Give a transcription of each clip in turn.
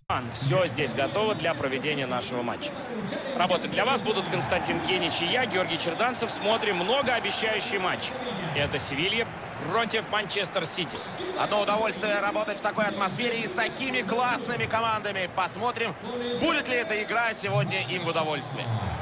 Все здесь готово для проведения нашего матча. Работать для вас будут Константин Генич и я, Георгий Черданцев. Смотрим многообещающий матч. Это Севилья против Манчестер Сити. Одно удовольствие работать в такой атмосфере и с такими классными командами. Посмотрим, будет ли эта игра сегодня им в удовольствие.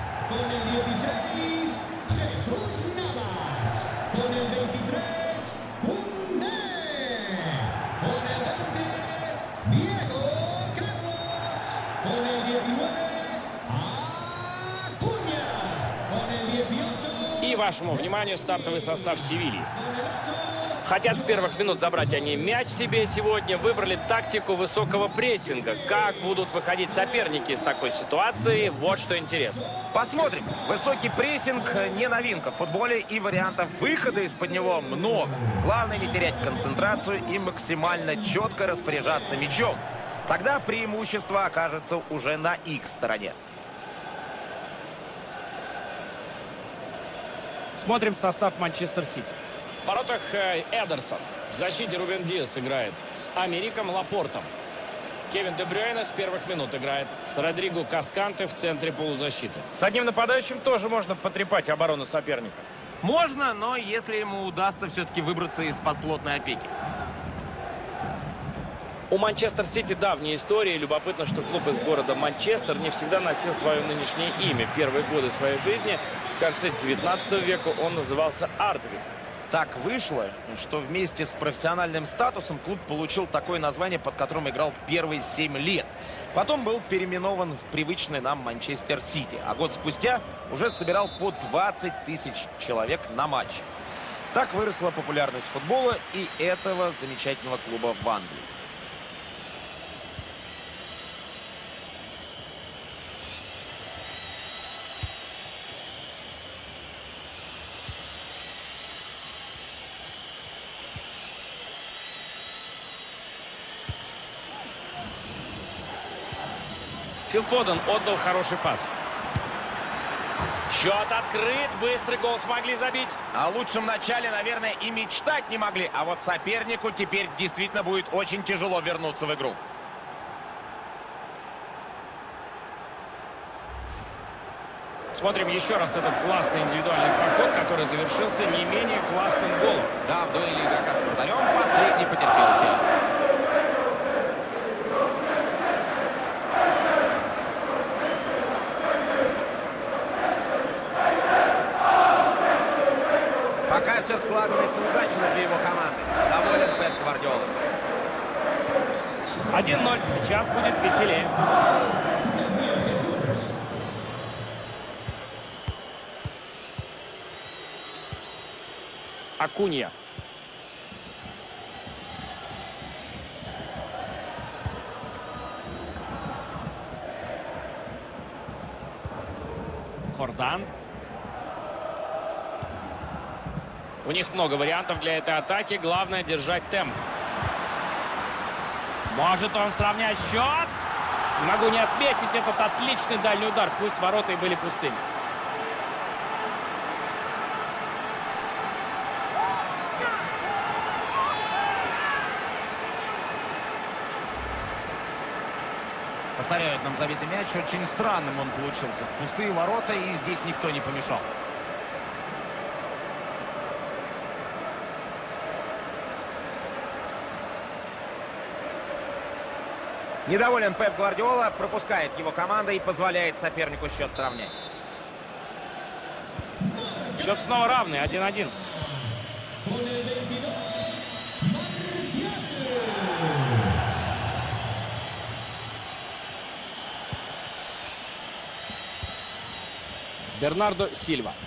И вашему вниманию стартовый состав Севильи. Хотят с первых минут забрать они мяч себе сегодня. Выбрали тактику высокого прессинга. Как будут выходить соперники из такой ситуации, вот что интересно. Посмотрим. Высокий прессинг не новинка в футболе, и вариантов выхода из-под него много. Главное не терять концентрацию и максимально четко распоряжаться мячом. Тогда преимущество окажется уже на их стороне. Смотрим состав Манчестер Сити. В воротах Эдерсон. В защите Рубен Диас играет с Америком Лапортом. Кевин Де Брюйне с первых минут играет с Родриго Касканте в центре полузащиты. С одним нападающим тоже можно потрепать оборону соперника. Можно, но если ему удастся все-таки выбраться из-под плотной опеки. У Манчестер Сити давняя история. Любопытно, что клуб из города Манчестер не всегда носил свое нынешнее имя. Первые годы своей жизни, в конце 19 века, он назывался Ардвик. Так вышло, что вместе с профессиональным статусом клуб получил такое название, под которым играл первые 7 лет. Потом был переименован в привычный нам Манчестер Сити. А год спустя уже собирал по 20 тысяч человек на матч. Так выросла популярность футбола и этого замечательного клуба в Англии. Фил Фоден отдал хороший пас. Счет открыт. Быстрый гол смогли забить. О лучшем начале, наверное, и мечтать не могли. А вот сопернику теперь действительно будет очень тяжело вернуться в игру. Смотрим еще раз этот классный индивидуальный проход, который завершился не менее классным голом. Да, в дуэли игрока с вратарем последний потерпел фиаско. Пока все складывается удачно для его команды. Доволен Пеп Гвардиола. 1-0. Сейчас будет веселее. Акунья. Хордан. У них много вариантов для этой атаки. Главное держать темп. Может он сравнять счет? Не могу не отметить этот отличный дальний удар. Пусть ворота и были пустыми. Повторяют нам забитый мяч. Очень странным он получился. В пустые ворота, и здесь никто не помешал. Недоволен Пеп Гвардиола, пропускает его команда и позволяет сопернику счет сравнять. Счет снова равный, 1-1. Бернардо Сильва.